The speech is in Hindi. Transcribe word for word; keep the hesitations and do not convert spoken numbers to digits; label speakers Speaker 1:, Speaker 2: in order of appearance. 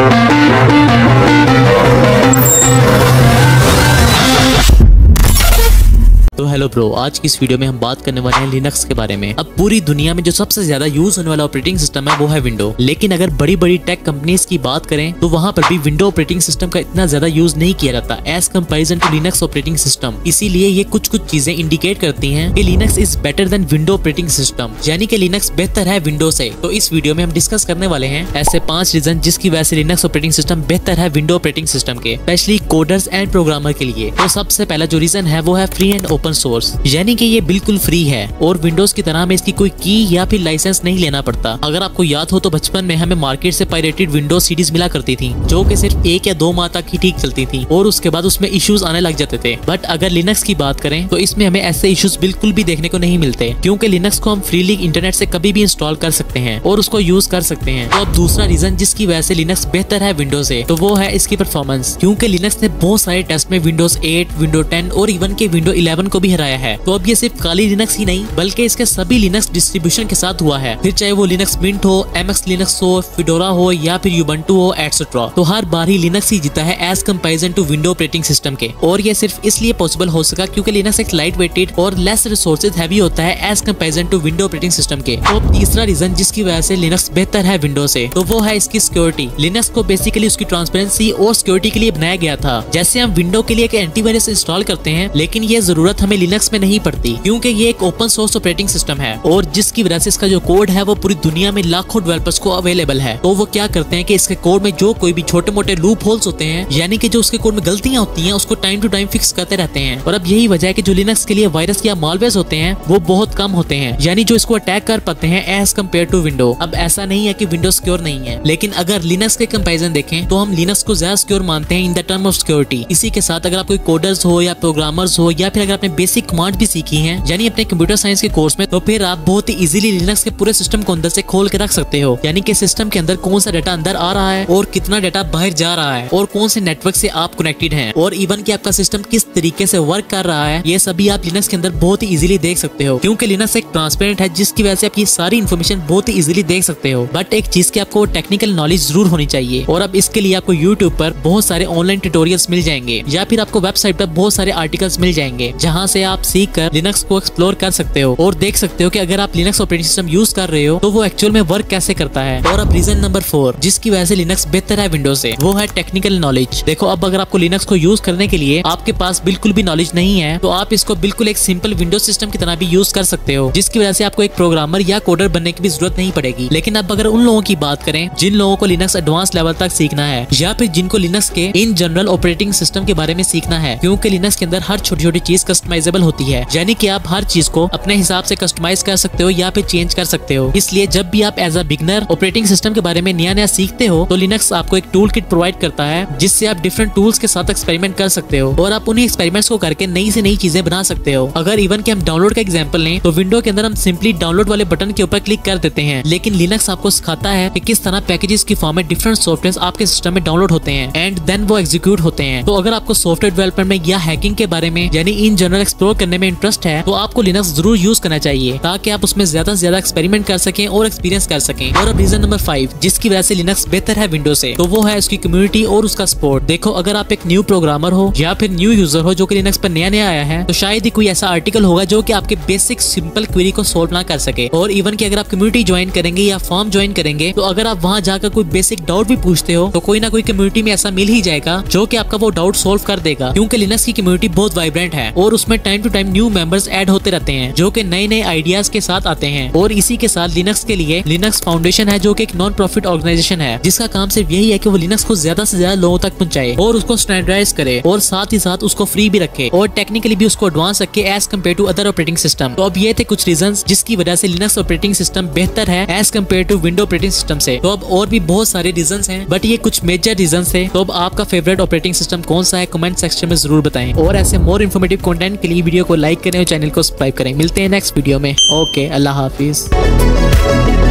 Speaker 1: तो हेलो ब्रो, आज की इस वीडियो में हम बात करने वाले हैं लिनक्स के बारे में। अब पूरी दुनिया में जो सबसे ज्यादा यूज होने वाला ऑपरेटिंग सिस्टम है वो है विंडो। लेकिन अगर बड़ी बड़ी टेक कंपनीज की बात करें तो वहां पर भी विंडो ऑपरेटिंग सिस्टम का इतना ज्यादा यूज नहीं किया जाता as comparison to Linux operating system. इसीलिए ये कुछ कुछ चीजें इंडिकेट करती हैं कि Linux is better than window operating system, यानी कि लिनक्स बेहतर है विंडो से। तो इस वीडियो में हम डिस्कस करने वाले हैं ऐसे पांच रीजन जिसकी वजह से लिनक्स ऑपरेटिंग सिस्टम बेहतर है विंडो ऑपरेटिंग सिस्टम के, स्पेशली कोडर्स एंड प्रोग्रामर के लिए। तो सबसे पहला जो रीजन है वो है फ्री एंड ओपन सोर्स, यानी कि ये बिल्कुल फ्री है और विंडोज की तरह में इसकी कोई की या फिर लाइसेंस नहीं लेना पड़ता। अगर आपको याद हो तो बचपन में हमें मार्केट से पायरेटेड विंडोज सीडीज मिला करती थी जो कि सिर्फ एक या दो माह तक ही ठीक चलती थी और उसके बाद उसमें इश्यूज आने लग जाते थे। बट अगर लिनक्स की बात करें तो इसमें हमें ऐसे इश्यूज बिल्कुल भी देखने को नहीं मिलते, क्योंकि लिनक्स को हम फ्रीली इंटरनेट से कभी भी इंस्टॉल कर सकते हैं और उसको यूज कर सकते हैं। तो अब दूसरा रीजन जिसकी वजह से लिनक्स बेहतर है विंडो से, तो वो है इसकी परफॉर्मेंस, क्योंकि लिनक्स ने बहुत सारे टेस्ट में विंडोज एट, विंडो टेन और इवन के विंडो इलेवन को भी हराया है। तो अब ये सिर्फ खाली लिनक्स ही नहीं बल्कि इसके सभी लिनक्स डिस्ट्रीब्यूशन के साथ हुआ है, फिर चाहे वो लिनक्स मिंट हो, एमएक्स लिनक्स हो, फिडोरा हो या फिर यूबंटू हो एटसेट्रा। तो हर बार ही लिनक्स ही जीता है as comparison to window operating system के। और ये सिर्फ इसलिए पॉसिबल हो सका क्योंकि लिनक्स एक लाइट वेटेड और लेस रिसोर्सेज हैवी होता है as comparison to window operating system के। तो तीसरा रीजन जिसकी वजह से लिनक्स बेहतर है विंडो से, तो वो है इसकी सिक्योरिटी। लिनक्स को बेसिकली उसकी ट्रांसपेरेंसी और सिक्योरिटी के लिए बनाया गया था। जैसे हम विंडो के लिए एक एंटीवायरस इंस्टॉल करते हैं, लेकिन ये जरूरत हमें लिनक्स में नहीं पड़ती, क्योंकि ये एक ओपन सोर्स ऑपरेटिंग सिस्टम है और जिसकी वजह से इसका जो कोड है वो पूरी दुनिया में लाखों डेवलपर्स को अवेलेबल है। तो वो क्या करते हैं कि इसके कोड में जो कोई भी छोटे मोटे लूप होल्स होते हैं, यानी कि जो उसके कोड में गलतियां होती हैं, उसको टाइम टू टाइम फिक्स करते रहते हैं। और अब यही वजह है कि जो लिनक्स के लिए वायरस या मालवेयर होते हैं वो बहुत कम होते हैं, यानी जो इसको अटैक कर पाते हैं एज कम्पेयर टू विंडो। अब ऐसा नहीं है कि विंडो सिक्योर नहीं है, लेकिन अगर लिनक्स के कंपैरिजन देखें तो हम लिनक्स को ज्यादा सिक्योर मानते हैं in the term of security. इसी के साथ अगर आप कोई कोडर्स हो या प्रोग्रामर्स हो या फिर अगर आपने बेसिक कमांड भी सीखी है यानी अपने कंप्यूटर साइंस के कोर्स में, तो फिर आप बहुत ही इजीली लिनक्स के पूरे सिस्टम को अंदर से खोल के रख सकते हो। यानी कि सिस्टम के अंदर कौन सा डाटा अंदर आ रहा है और कितना डाटा बाहर जा रहा है और कौन से नेटवर्क से आप कनेक्टेड हैं और इवन कि आपका सिस्टम किस तरीके से वर्क कर रहा है, ये सभी आप लिनक्स के अंदर बहुत ही इजीली देख सकते हो, क्योंकि लिनक्स एक ट्रांसपेरेंट है जिसकी वजह से आप ये सारी इन्फॉर्मेशन बहुत ही इजीली देख सकते हो। बट एक चीज की आपको टेक्निकल नॉलेज जरूर होनी चाहिए और अब इसके लिए आपको यूट्यूब पर बहुत सारे ऑनलाइन ट्यूटोरियल्स मिल जाएंगे या फिर आपको वेबसाइट पर बहुत सारे आर्टिकल्स मिल जाएंगे जहाँ से आप सीख कर लिनक्स को एक्सप्लोर कर सकते हो और देख सकते हो कि अगर आप लिनक्स ऑपरेटिंग सिस्टम यूज कर रहे हो तो वो एक्चुअल में वर्क कैसे करता है। और अब रीजन नंबर फोर जिसकी वजह से लिनक्स बेहतर है विंडो से, वो है टेक्निकल नॉलेज। देखो, अब अगर आपको लिनक्स को यूज करने के लिए आपके पास बिल्कुल भी नॉलेज नहीं है तो आप इसको बिल्कुल एक सिंपल विंडोज सिस्टम की तरह भी यूज कर सकते हो, जिसकी वजह से आपको एक प्रोग्रामर या कोडर बनने की भी जरूरत नहीं पड़ेगी। लेकिन अब अगर उन लोगों की बात करें जिन लोगों को लिनक्स एडवांस लेवल तक सीखना है या फिर जिनको लिनक्स के इन जनरल ऑपरेटिंग सिस्टम के बारे में सीखना है, क्योंकि लिनक्स के अंदर हर छोटी छोटी चीज कस्टमाइजेबल होती है, यानी कि आप हर चीज को अपने हिसाब से कस्टमाइज कर सकते हो या फिर चेंज कर सकते हो। इसलिए जब भी आप as a beginner operating system के बारे में नया नया सीखते हो तो लिनक्स आपको एक टूल किट प्रोवाइड करता है जिससे आप डिफरेंट टूल्स के साथ एक्सपेरिमेंट कर सकते हो और आप उन्हीं एक्सपेरिमेंट्स को करके नई से नई चीजें बना सकते हो। अगर इवन कि हम डाउनलोड का एग्जांपल लें तो विंडो के अंदर हम सिंपली डाउनलोड वाले बटन के ऊपर क्लिक कर देते हैं, लेकिन लिनक्स आपको सिखाता है कि किस तरह पैकेजेस की फॉर्म में डिफरेंट सॉफ्टवेयर आपके सिस्टम में डाउनलोड होते हैं एंड देन वो एग्जीक्यूट होते हैं। तो अगर आपको सॉफ्टवेयर डेवलपमेंट में या हैकिंग के बारे में यानी इन जनरल एक्सप्लोर करने में इंटरेस्ट है तो आपको लिनक्स जरूर यूज करना चाहिए ताकि आप उसमें ज्यादा से ज्यादा एक्सपेरिमेंट कर सकें और एक्सपीरियंस कर सकें। और अब रीजन नंबर फाइव जिसकी वजह से लिनक्स बेहतर है विंडो से, तो वो है उसकी कम्युनिटी और उसका सपोर्ट। देखो, अगर आप एक न्यू प्रोग्रामर हो या फिर न्यू यूजर हो जो कि लिनक्स पर नया नया आया है तो शायद ही कोई ऐसा आर्टिकल होगा जो कि आपके बेसिक सिंपल क्वेरी को सोल्व ना कर सके। और इवन कि अगर आप कम्युनिटी ज्वाइन करेंगे या फॉर्म ज्वाइन करेंगे तो अगर आप वहां जाकर कोई बेसिक डाउट भी पूछते हो तो कोई ना कोई कम्युनिटी में ऐसा मिल ही जाएगा जो कि आपका वो डाउट सोल्व कर देगा, क्योंकि लिनक्स की कम्युनिटी बहुत वाइब्रेंट है और उसमें time to time new members add होते रहते हैं जो कि नए नए आइडियाज के साथ आते हैं। और इसी के साथ लिनक्स के लिए लिनक्स फाउंडेशन है जो कि एक नॉन प्रॉफिट ऑर्गेनाइजेशन है जिसका काम सिर्फ यही है कि वो लिनक्स को ज्यादा से ज्यादा लोगों तक पहुंचाए और उसको स्टैंडर्डाइज करे और साथ ही साथ उसको फ्री भी रखे और टेक्निकली भी उसको एडवांस रखे as compare to other operating system. तो अब ये थे कुछ रीजंस जिसकी वजह से लिनक्स ऑपरेटिंग सिस्टम बेहतर है as compare to window operating system से। तो अब और भी बहुत सारे रीजंस हैं बट ये कुछ मेजर रीजंस थे। तो अब आपका फेवरेट ऑपरेटिंग सिस्टम कौन सा है कमेंट सेक्शन में जरूर बताएं और ऐसे मोर इन्फॉर्मेटिव कंटेंट के लिए वीडियो को लाइक करें और चैनल को सब्सक्राइब करें। मिलते हैं नेक्स्ट वीडियो में। ओके, अल्लाह हाफिज।